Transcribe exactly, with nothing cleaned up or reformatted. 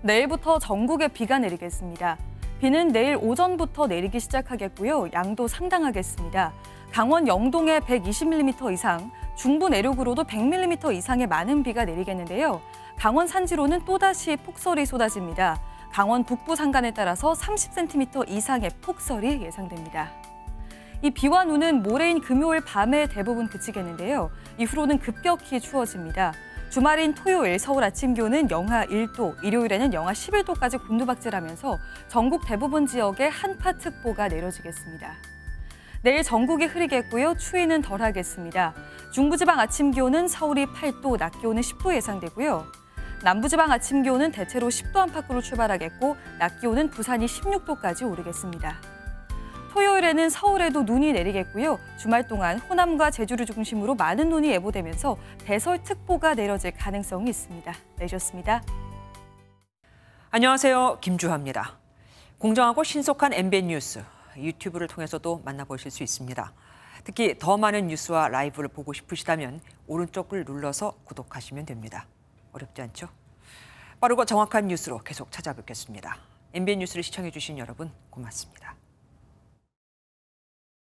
내일부터 전국에 비가 내리겠습니다. 비는 내일 오전부터 내리기 시작하겠고요. 양도 상당하겠습니다. 강원 영동에 백이십 밀리미터 이상, 중부 내륙으로도 백 밀리미터 이상의 많은 비가 내리겠는데요. 강원 산지로는 또다시 폭설이 쏟아집니다. 강원 북부 산간에 따라서 삼십 센티미터 이상의 폭설이 예상됩니다. 이 비와 눈은 모레인 금요일 밤에 대부분 그치겠는데요. 이후로는 급격히 추워집니다. 주말인 토요일 서울 아침 기온은 영하 일 도, 일요일에는 영하 십일 도까지 곤두박질하면서 전국 대부분 지역에 한파특보가 내려지겠습니다. 내일 전국이 흐리겠고요. 추위는 덜하겠습니다. 중부지방 아침 기온은 서울이 팔 도, 낮 기온은 십 도 예상되고요. 남부지방 아침 기온은 대체로 십 도 안팎으로 출발하겠고 낮 기온은 부산이 십육 도까지 오르겠습니다. 토요일에는 서울에도 눈이 내리겠고요. 주말 동안 호남과 제주를 중심으로 많은 눈이 예보되면서 대설특보가 내려질 가능성이 있습니다. 내주셨습니다. 안녕하세요. 김주하입니다. 공정하고 신속한 엠비엔 뉴스, 유튜브를 통해서도 만나보실 수 있습니다. 특히 더 많은 뉴스와 라이브를 보고 싶으시다면 오른쪽을 눌러서 구독하시면 됩니다. 어렵지 않죠? 빠르고 정확한 뉴스로 계속 찾아뵙겠습니다. 엠비엔 뉴스를 시청해주신 여러분 고맙습니다.